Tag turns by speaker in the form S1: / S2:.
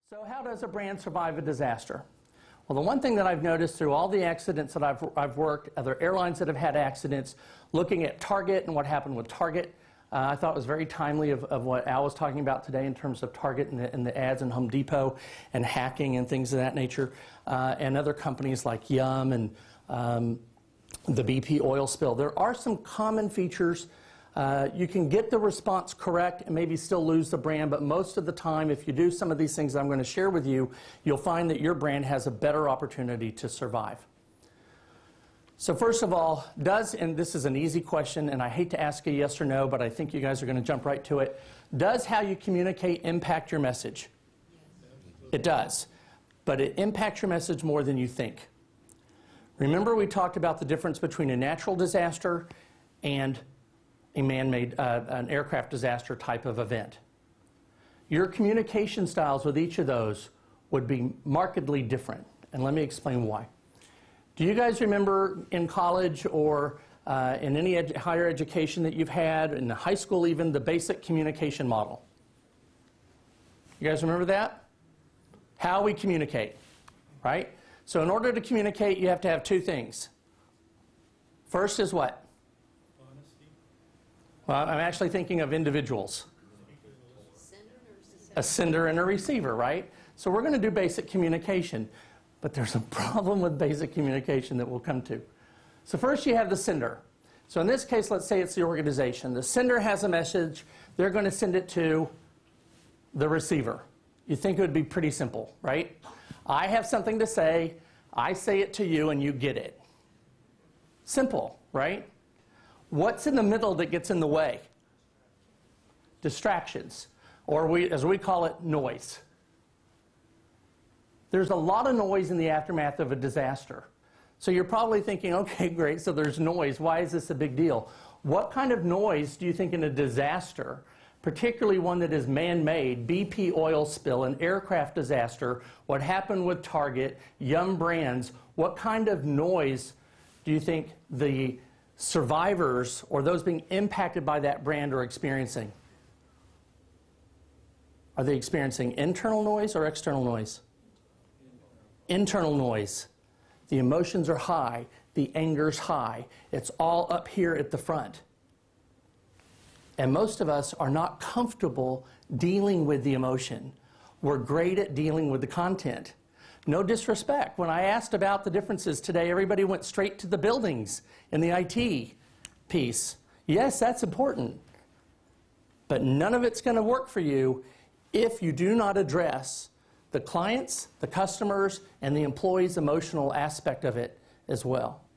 S1: So how does a brand survive a disaster? Well, the one thing that I've noticed through all the accidents that I've worked, other airlines that have had accidents, looking at Target and what happened with Target, I thought it was very timely of what Al was talking about today in terms of Target and the ads in Home Depot and hacking and things of that nature, and other companies like Yum and the BP oil spill. There are some common features. You can get the response correct and maybe still lose the brand, but most of the time, if you do some of these things I'm going to share with you, you'll find that your brand has a better opportunity to survive. So first of all, and this is an easy question, and I hate to ask a yes or no, but I think you guys are going to jump right to it. Does how you communicate impact your message? It does, but it impacts your message more than you think. Remember, we talked about the difference between a natural disaster and a man-made, an aircraft disaster type of event. Your communication styles with each of those would be markedly different, and let me explain why. Do you guys remember in college or in any higher education that you've had, in high school even, the basic communication model? You guys remember that? How we communicate, right? So in order to communicate, you have to have two things. First is what? Well, I'm actually thinking of individuals. A sender and a receiver, right? So we're going to do basic communication, but there's a problem with basic communication that we'll come to. So first you have the sender. So in this case, let's say it's the organization. The sender has a message. They're going to send it to the receiver. You think it would be pretty simple, right? I have something to say. I say it to you, and you get it. Simple, right? What's in the middle that gets in the way? Distractions, or as we call it, noise. There's a lot of noise in the aftermath of a disaster. So you're probably thinking, okay, great, so there's noise. Why is this a big deal? What kind of noise do you think in a disaster, particularly one that is man-made, BP oil spill, an aircraft disaster, what happened with Target, Yum Brands, what kind of noise do you think the survivors or those being impacted by that brand are experiencing? Are they experiencing internal noise or external noise? Internal noise. The emotions are high. The anger's high. It's all up here at the front. And most of us are not comfortable dealing with the emotion. We're great at dealing with the content. No disrespect. When I asked about the differences today, everybody went straight to the buildings and the IT piece. Yes, that's important. But none of it's going to work for you if you do not address the clients, the customers, and the employees' emotional aspect of it as well.